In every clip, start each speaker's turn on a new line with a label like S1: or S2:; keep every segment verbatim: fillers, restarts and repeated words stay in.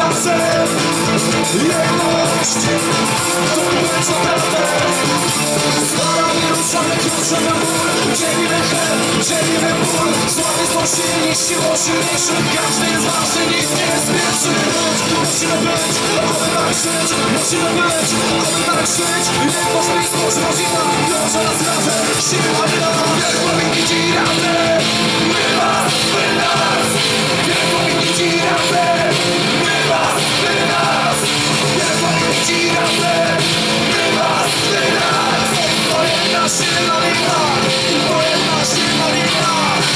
S1: razem. Jedność to jest naprawdę. Staramy, ruszamy, kluczemy ból. Dzielimy chleb, dzielimy ból. Sławy są silni, siłą silniejszych. Każdy jest ważny, nikt nie jest pierwszy. Musimy być, aby tak żyć. Musimy być, aby tak żyć. Jedność, bliskość, rodzina. Wiąże nas razem, siła wina. Wielko mi widzi razem. My was, wy nas. Wielko mi widzi razem. My was, wy nas. Wielko mi widzi razem. My was, wy nas. To jedna silna wina. To jedna silna wina.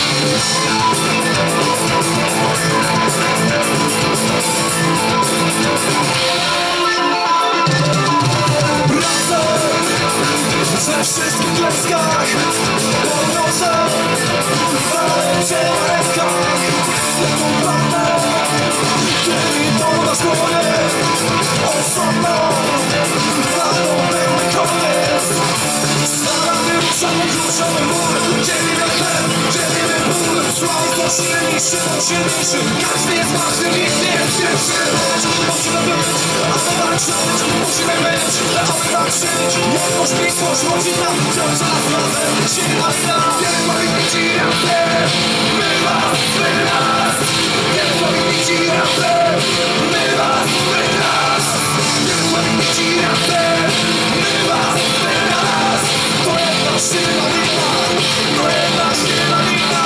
S1: We wszystkich klęskach podnoszę waleczę na rękach. Jaką prawdę, kiedy to na szkole osobno walą pełny koniec. Staramy, ruszamy, kluczamy mur. Dzielimy chleb, dzielimy ból. Sławy są silni, siłą silniejszy. Każdy jest ważny, nikt nie jest pierwszy. Musimy być, aby tak żyć. Musimy być, aby tak żyć. Jedność, bliskość, rodzina. Wiąże nas razem, silna wina. Wielko mi widzi razem. My was, wy nas. Wielko mi widzi razem. My was, wy nas. Wielko mi widzi razem. My was, wy nas. To jedna silna wina. To jedna silna wina.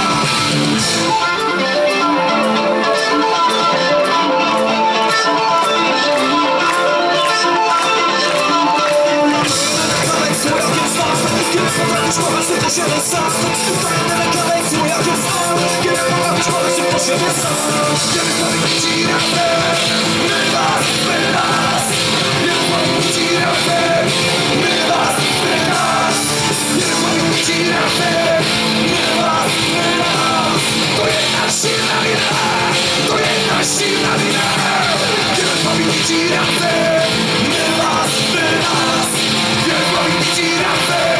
S1: Kiedy potrafisz kochać tylko siebie sam. Fajne rękawice, jak jest sam. Kiedy potrafisz kochać tylko siebie sam. Kiedy człowiek widzi razem. My was, wy nas. Kiedy człowiek widzi razem. My was, wy nas. Kiedy człowiek widzi razem. My was, wy nas. To jedna silna wina. To jedna silna wina. Kiedy człowiek widzi razem. My was, wy nas. Kiedy człowiek widzi razem.